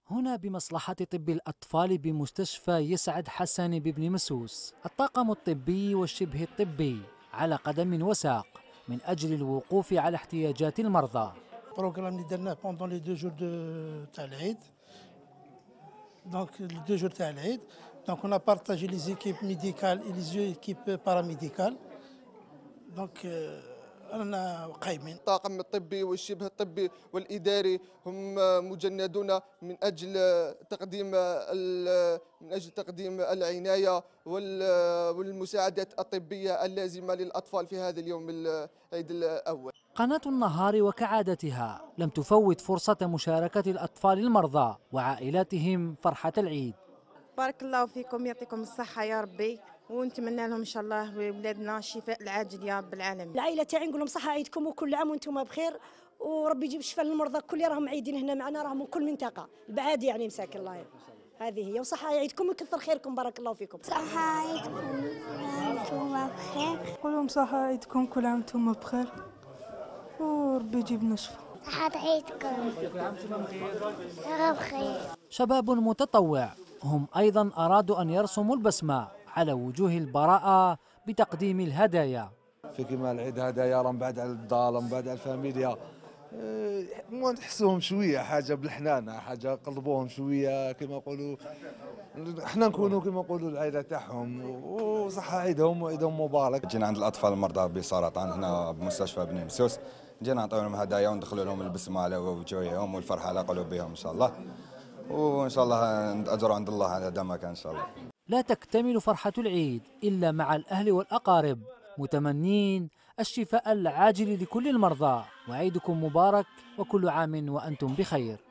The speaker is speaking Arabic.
هنا بمصلحة طب الأطفال بمستشفى يسعد حسن ببن مسوس، الطاقم الطبي والشبه الطبي على قدم وساق من أجل الوقوف على احتياجات المرضى. البروغرام اللي درناه بوندون لي دو جور تاع العيد، دونك لي دو جور تاع العيد، دونك اون بارطاجي لي زيكيب ميديكال اي لي زيكيب باراميديكال، دونك رانا قايمين. الطاقم الطبي والشبه الطبي والإداري هم مجندون من أجل تقديم العناية والمساعدات الطبية اللازمة للأطفال في هذا اليوم العيد الأول. قناة النهار وكعادتها لم تفوت فرصة مشاركة الأطفال المرضى وعائلاتهم فرحة العيد. بارك الله فيكم، يعطيكم الصحة يا ربي، ونتمنى لهم إن شاء الله وولادنا الشفاء العاجل يا رب العالمين. العائلة تاعي نقول لهم صحة عيدكم وكل عام وانتم بخير، وربي يجيب الشفاء للمرضى كل راهم عيدين هنا معنا، راهم من كل منطقة البعاد يعني مساكن الله. هذه هي، وصحة عيدكم وكثر خيركم، بارك الله فيكم. صحة عيدكم وانتم بخير. نقول لهم صحة عيدكم كل عام وانتم بخير، وربي يجيب لنا الشفاء. صحة عيدكم يا بخير. شباب متطوع هم أيضا أرادوا أن يرسموا البسمة على وجوه البراءة بتقديم الهدايا. في كمال العيد هدايا راهم بعد على الدار، راهم بعد على الفاميليا، نحسوهم شويه حاجه بالحنانه، حاجه قلبوهم شويه كما نقولوا، احنا نكونوا كما نقولوا العائله تاعهم، وصحه عيدهم وعيدهم مبارك. جينا عند الاطفال المرضى بسرطان هنا بمستشفى بني مسوس، جينا نعطيو لهم هدايا وندخلوا لهم البسمه على وجوههم والفرحه على قلوبهم ان شاء الله، وان شاء الله نتاجروا عند الله على هذا ما كان ان شاء الله. لا تكتمل فرحة العيد إلا مع الأهل والأقارب، متمنين الشفاء العاجل لكل المرضى، وعيدكم مبارك وكل عام وأنتم بخير.